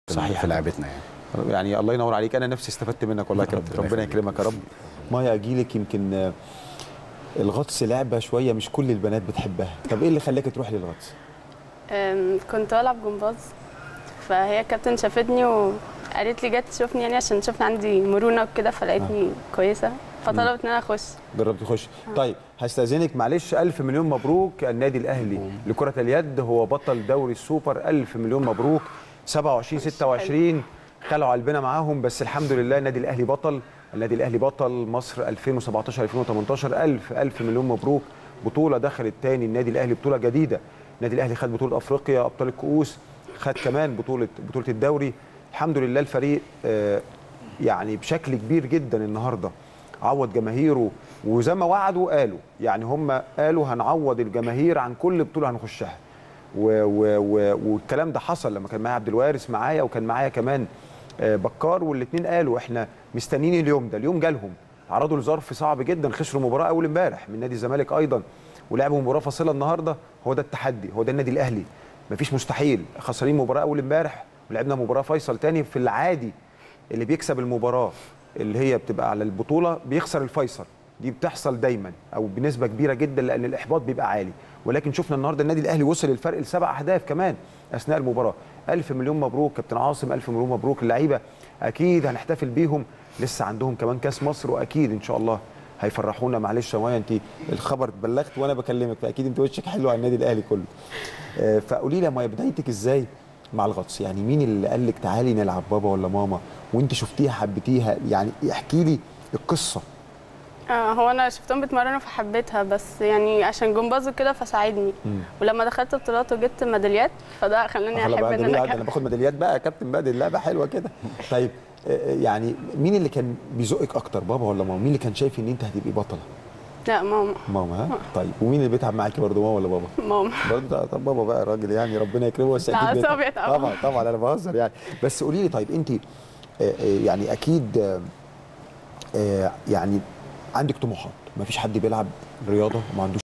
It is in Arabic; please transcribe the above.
صحيح في لعبتنا يعني الله ينور عليك. انا نفسي استفدت منك والله يا كابتن، ربنا يكرمك يا رب. مايا اجي لك، يمكن الغطس لعبه شويه مش كل البنات بتحبها، طب ايه اللي خلاك تروح للغطس؟ كنت بلعب جمباز، فهي كابتن شافتني وقالت لي جت تشوفني يعني عشان شفنا عندي مرونه وكده، فلقيتني كويسه فطلبت ان انا اخش. جربت تخش؟ طيب هستاذنك معلش، الف مليون مبروك. النادي الاهلي لكره اليد هو بطل دوري السوبر، الف مليون مبروك. 27 26 خلعوا قلبنا معاهم، بس الحمد لله النادي الاهلي بطل. النادي الاهلي بطل مصر 2017 2018. الف مليون مبروك. بطوله دخلت تاني النادي الاهلي، بطوله جديده. النادي الاهلي خد بطوله افريقيا ابطال الكؤوس، خد كمان بطوله الدوري. الحمد لله الفريق يعني بشكل كبير جدا النهارده عوض جماهيره، وزي ما وعدوا قالوا، يعني هم قالوا هنعوض الجماهير عن كل بطوله هنخشها، والكلام ده حصل لما كان معايا عبد الوارث معايا، وكان معايا كمان بكار، والاثنين قالوا احنا مستنيين اليوم ده. اليوم جالهم، عرضوا لظرف صعب جدا، خسروا مباراه اول امبارح من نادي الزمالك ايضا، ولعبوا مباراه فاصله النهارده. هو ده التحدي، هو ده النادي الاهلي، مفيش مستحيل. خسرين مباراه اول امبارح ولعبنا مباراه فيصل تاني. في العادي اللي بيكسب المباراه اللي هي بتبقى على البطوله بيخسر الفيصل، دي بتحصل دايما او بنسبه كبيره جدا لان الاحباط بيبقى عالي. ولكن شفنا النهارده النادي الاهلي وصل الفرق ل7 اهداف كمان اثناء المباراه. الف مليون مبروك كابتن عاصم، الف مليون مبروك. اللعيبه اكيد هنحتفل بيهم، لسه عندهم كمان كاس مصر، واكيد ان شاء الله هيفرحونا. معلش يا مايا، انت الخبر اتبلغت وانا بكلمك، فاكيد انت وشك حلو على النادي الاهلي كله. فقولي لي يا مايا، بدايتك ازاي مع الغطس؟ يعني مين اللي قال لك تعالي نلعب، بابا ولا ماما؟ وانت شفتيها حبيتيها؟ يعني احكي لي القصه. هو انا شفتهم بيتمرنوا فحبيتها، بس يعني عشان جمباز وكده فساعدني. ولما دخلت بطولات وجبت ميداليات فده خلاني احب ان انا باخد ميداليات بقى يا كابتن بقى، دي اللعبه حلوه كده. طيب يعني مين اللي كان بيزقك اكتر، بابا ولا ماما؟ مين اللي كان شايف ان انت هتبقي بطله؟ لا ماما. ماما، ها؟ طيب ومين اللي بيتعب معاكي برضه، ماما ولا بابا؟ ماما برضه. طب بابا بقى راجل يعني ربنا يكرمه، بس اكيد بيتعب. طبعا انا بهزر يعني. بس قولي لي، طيب انت يعني اكيد يعني عندك طموحات، ما فيش حد بيلعب رياضه وما عندوش